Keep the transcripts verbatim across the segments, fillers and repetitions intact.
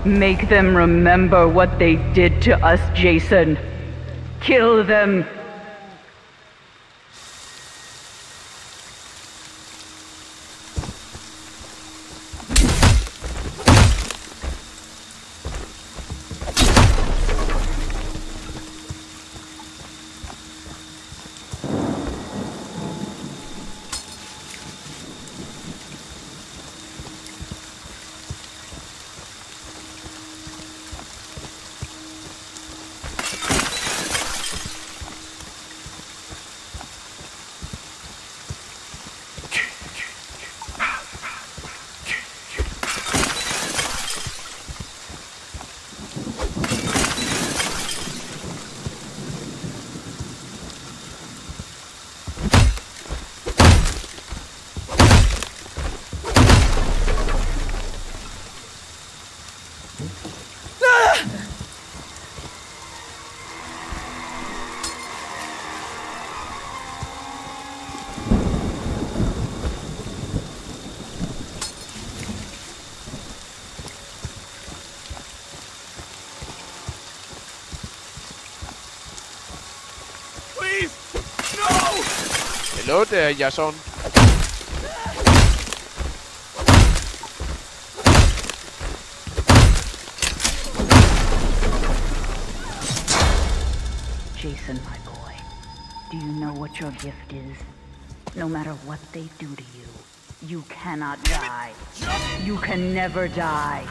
Make them remember what they did to us, Jason. Kill them. Hello there, Jason. Jason, my boy, do you know what your gift is? No matter what they do to you, you cannot die. You can never die.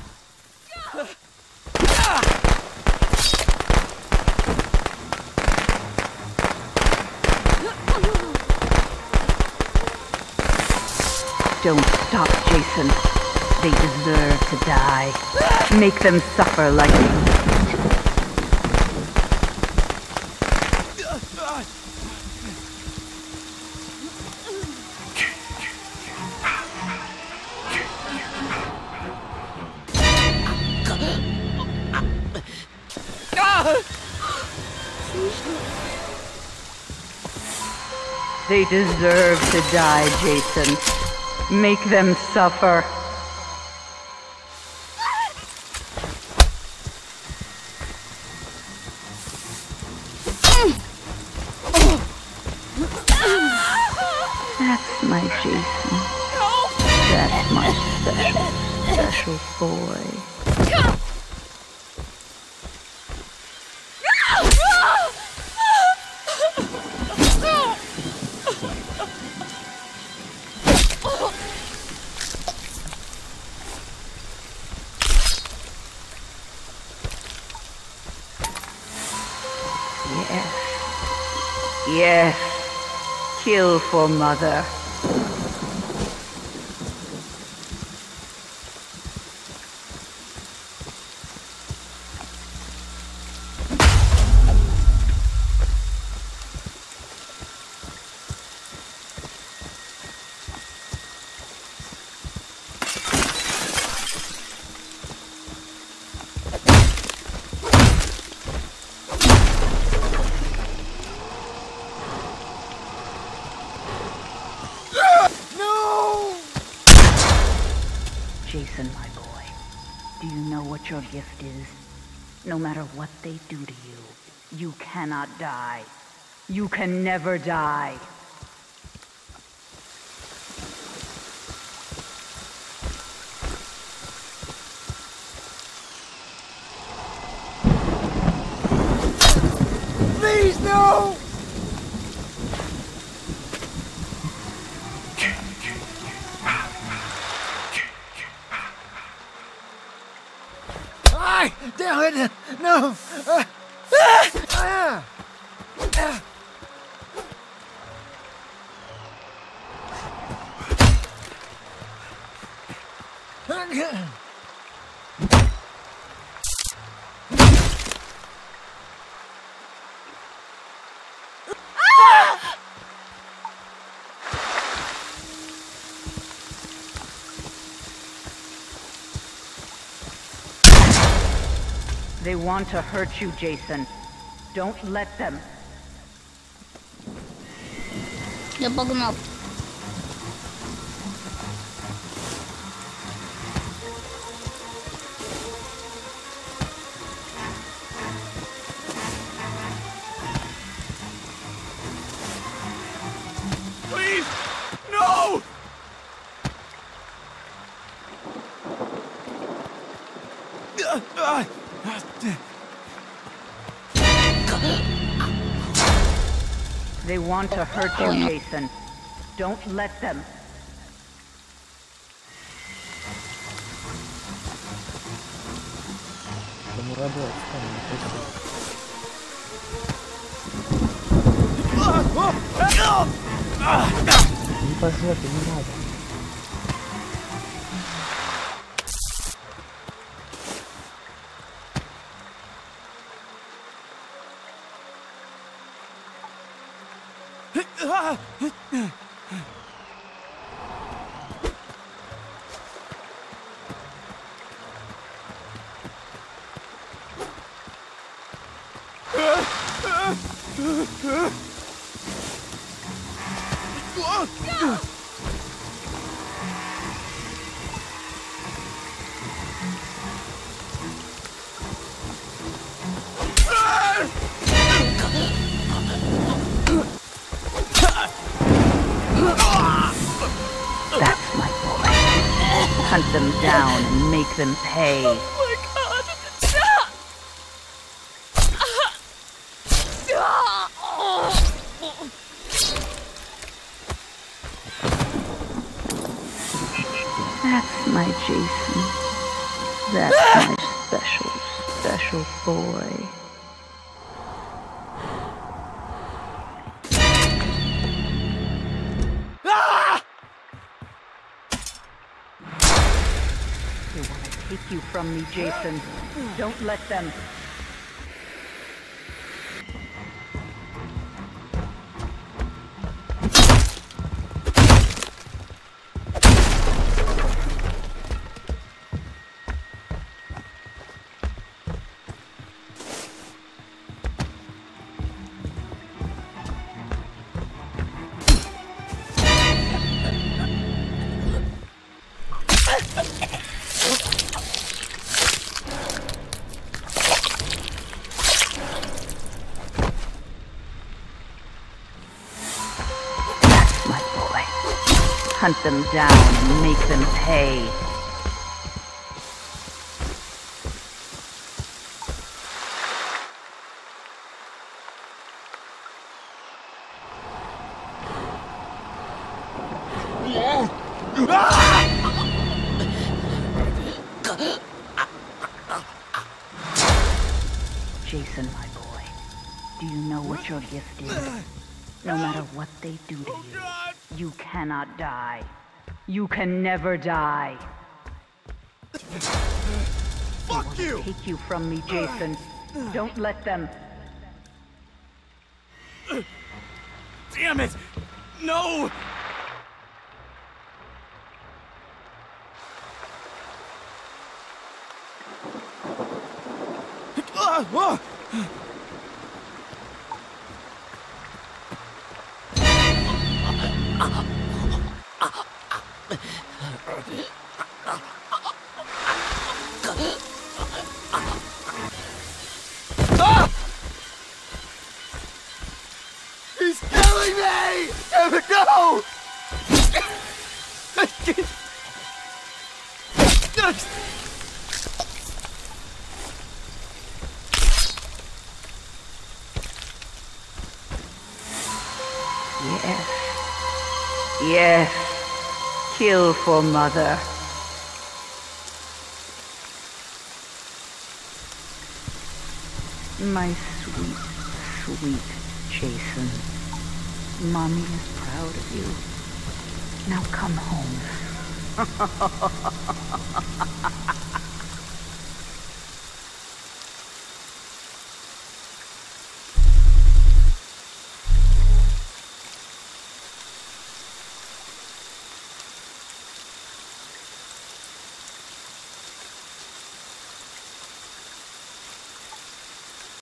Don't stop, Jason. They deserve to die. Make them suffer like you. They deserve to die, Jason. Make them suffer. That's my Jason. That's my special, special boy. Yes. Yes. Kill for Mother. Jason, my boy, do you know what your gift is? No matter what they do to you, you cannot die. You can never die. Please, no! Ay, damn it! No! Uh, ah, ah, ah. They want to hurt you, Jason. Don't let them. Я погнал. They want to hurt Oh, you, no. Jason. Don't let them. Самурабой, встань, не пусти. Не по жопе, не надо. That's my boy. Hunt them down and make them pay. My God! Stop! That's my Jason. That's my special, special boy. They want to take you from me, Jason. Don't let them. That's my boy. Hunt them down and make them pay. Jason, my boy, do you know what your gift is? No matter what they do to you, you cannot die. You can never die. Fuck you! Take you from me, Jason. Don't let them. Damn it! No! Ah, ah. Ah! He's killing me! Damn it, no! Yes. Yes. Kill for mother. My sweet, sweet Jason. Mommy is proud of you. Now come home.